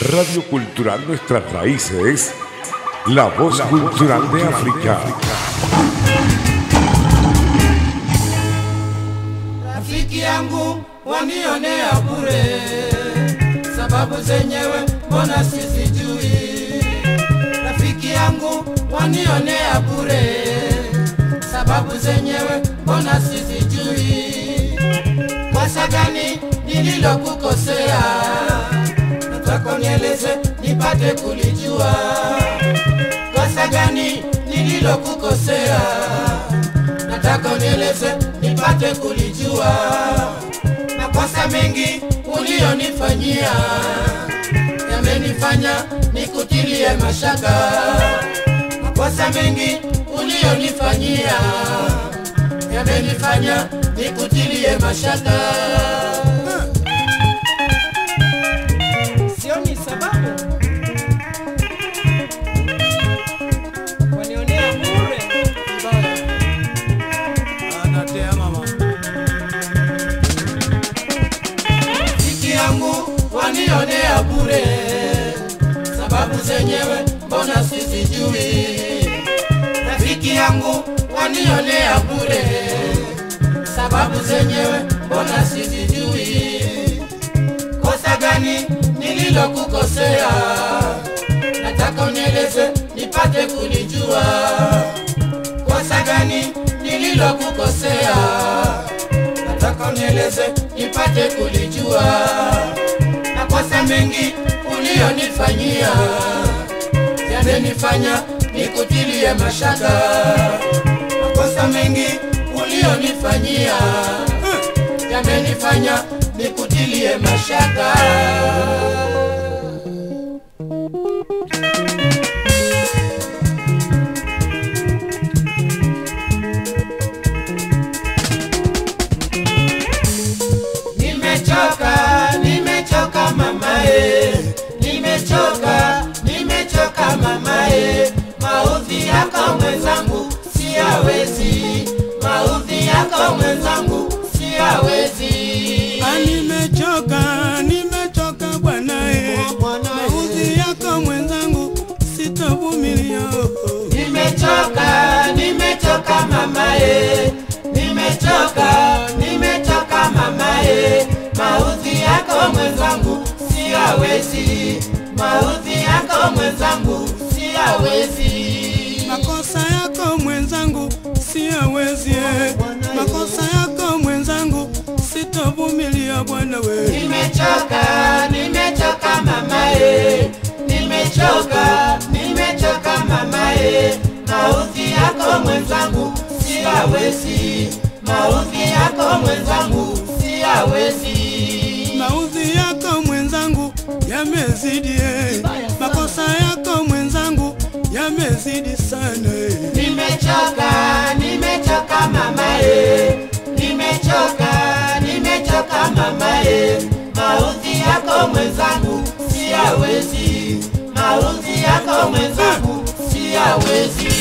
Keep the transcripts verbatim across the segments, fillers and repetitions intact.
Radio Cultural Nuestras Raíces, la voz la cultural voz de África. Rafiki yangu wanionea bure, sababu zenyewe mbona sizijui. Rafiki yangu wanionea bure, sababu zenyewe mbona sizijui. Kosa gani nililokukosea? Nataka nieleze nipate kulijua. Kosa gani nililokukosea? Nataka nieleze nipate kulijua. Makosa mengi ulionifanyia yamenifanya nikutilie mashaka. Makosa mengi ulionifanyia yamenifanya nikutilie mashaka. Sioni sababu wanionea bure vibaya. Anatea mama. Rafiki yangu wanionea bure, sababu zenyewe mbona sizijui. Rafiki yangu wanionea bure, sababu zenyewe mbona sizijui. Kosa gani nililokukosea? Nataka unieleze nipate kulijua. Kosa gani nililokukosea? Nataka unieleze nipate kulijua. Makosa mengi ulionifanyia yamenifanya nikutilie mashaka. Makosa mengi ulionifanyia yamenifanya nikutilie mashaka. Nimechoka, nimechoka mamae, nimechoka, nimechoka mamae. Maudhi yako mwenzangu siyawezi, maudhi yako mwenzangu siyawezi. Nimechoka, nimechoka bwanae, maudhi yako mwenzangu sitavumilia. Nimechoka, nimechoka mamae, nimechoka, nimechoka mamae. Maudhi yako mwenzangu siyawezi, maudhi yako mwenzangu siyawezi. Makosa yako mwenzangu siyawezi, makosa yako mwenzangu sitavumilia bwana we. Nimechoka, nimechoka mamae, nimechoka, nimechoka mamae. Maudhi yako mwenzangu siyawezi, maudhi yako mwenzangu siyawezi. Maudhi yako mwenzangu yamezidi, makosa yako mwenzangu yamezidi sana. Nimechoka, nimechoka mamae, nimechoka, nimechoka mamae. Maudhi yako mwenzangu siyawezi, maudhi yako mwenzangu siyawezi.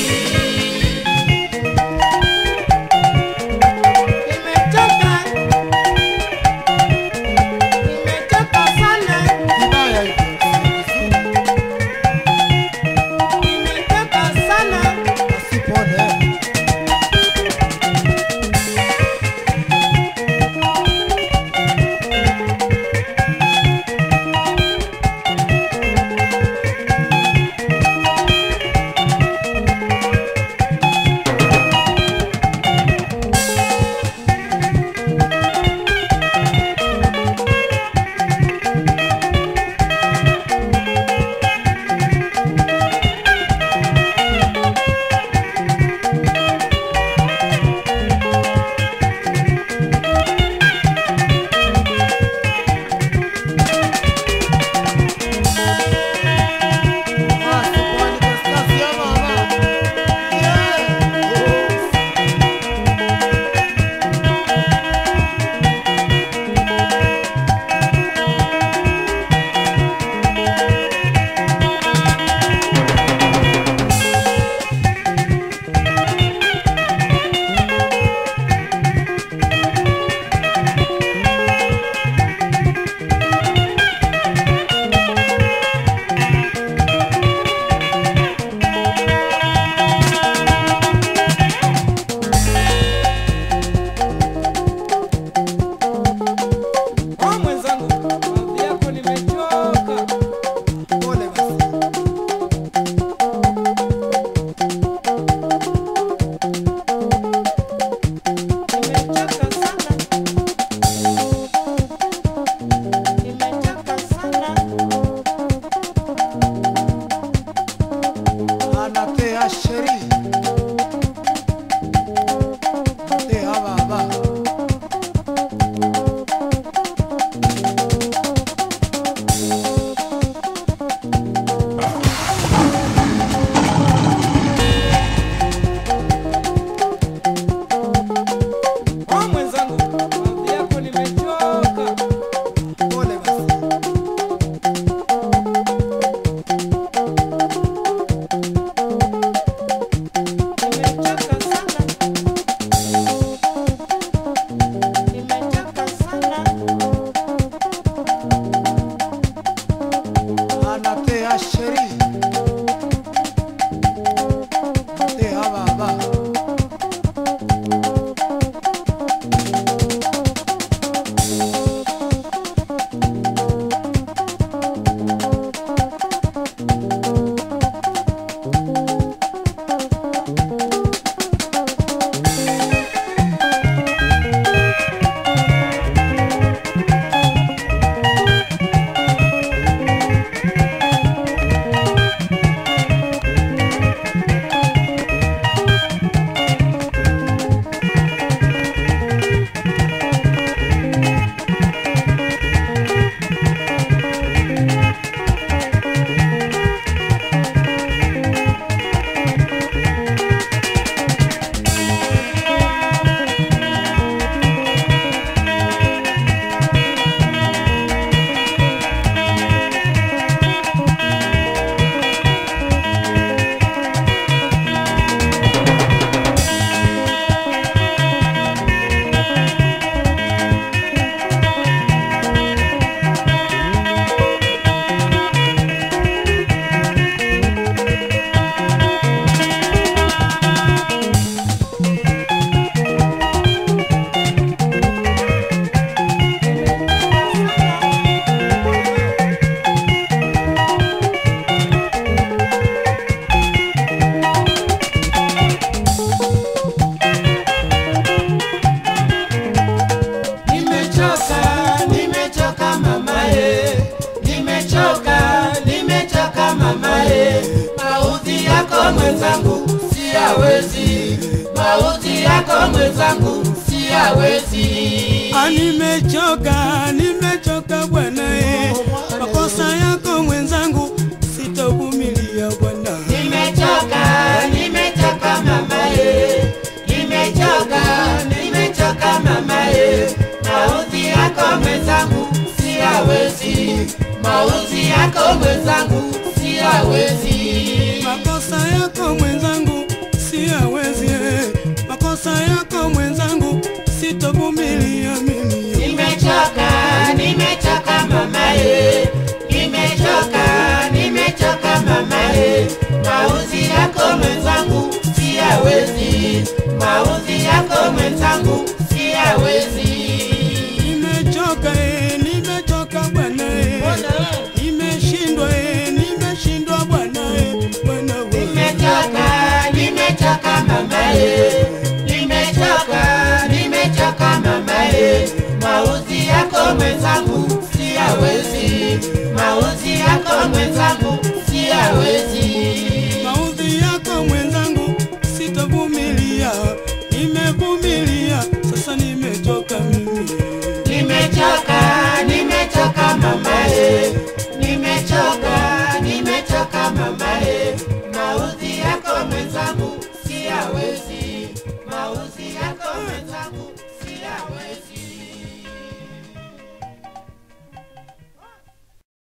mwenzangu siyawezi, mauzi yako mwenzangu siyawezi. Nimechoka, nimechoka bwana eh, makosa yako mwenzangu sitovumilia bwana. Nimechoka, nimechoka mama eh, nimechoka, nimechoka mama eh, mauzi yako mwenzangu siyawezi, mauzi yako mwenzangu siyawezi. Makosa yako mwenzangu siyawezi eh, makosa yako mwenzangu sitovumilia mimi. Nimechoka, nimechoka mama eh, nimechoka, nimechoka mama eh, mauzi yako mwenzangu siyawezi, mauzi yako mwenzangu siyawezi. Nimechoka eh, nimechoka bwana eh, nimeshindwa eh, nimeshindwa bwana eh, bwana wewe. Nimechoka, nimechoka mama eh, nimechoka, nimechoka mama eh, mauzi yako mwenzangu siyawezi, mauzi yako mwenzangu